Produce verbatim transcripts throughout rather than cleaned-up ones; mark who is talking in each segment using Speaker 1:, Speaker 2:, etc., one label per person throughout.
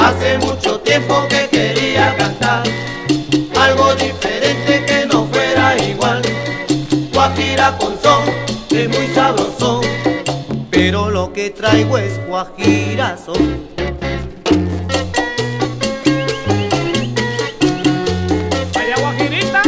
Speaker 1: Hace mucho tiempo que quería cantar algo diferente que no fuera igual. Guajira con son, es muy sabroso, pero lo que traigo es guajirazo.
Speaker 2: Vaya guajirita.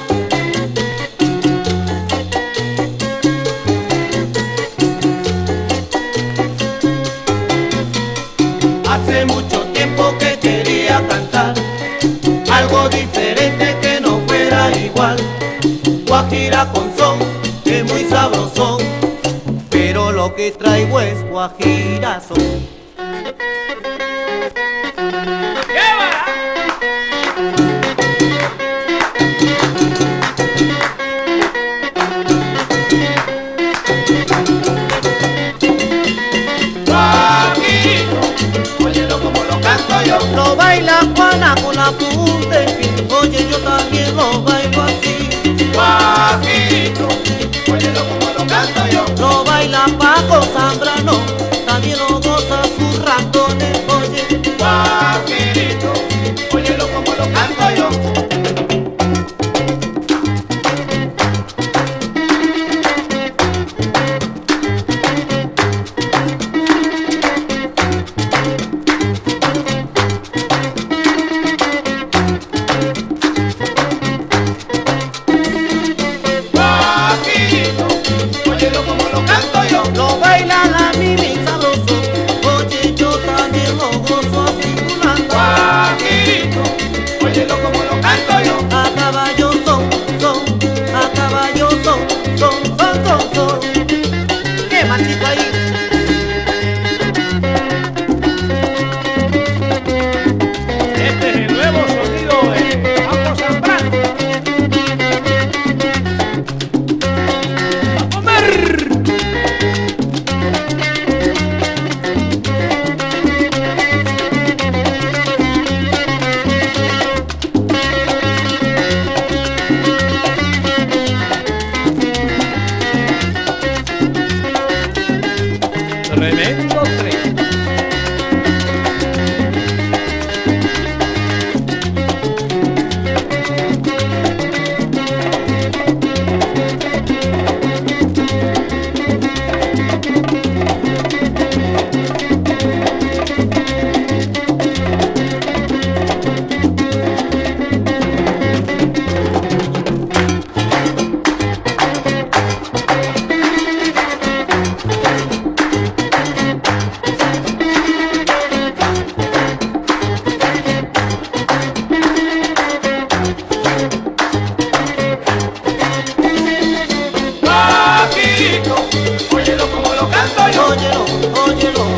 Speaker 1: Hace mucho tiempo que quería cantar algo diferente que no fuera igual. Guajira con son, es muy sabroso, pero lo que traigo es guajirazo. Lo baila Juana con la punta del pie, oye yo también lo bailo así.
Speaker 3: Guajirito, óyelo como lo canto yo.
Speaker 1: Lo baila Paco Zambrano, también lo goza sus ratones, oye.
Speaker 3: Guajirito, óyelo como lo canto yo.
Speaker 1: Lo baila la Mimi sabroso, oye yo también lo gozo así culando.
Speaker 3: Guajirito, óyelo como lo canto yo.
Speaker 1: A caballo son, son, a caballo son, son, son, son, son. ¿Qué machito ahí?
Speaker 2: Este es el nuevo sonido de Paco Zambrano. ¡A comer! Tremendo tres.
Speaker 3: Óyelo como lo canto yo.
Speaker 1: Óyelo, óyelo,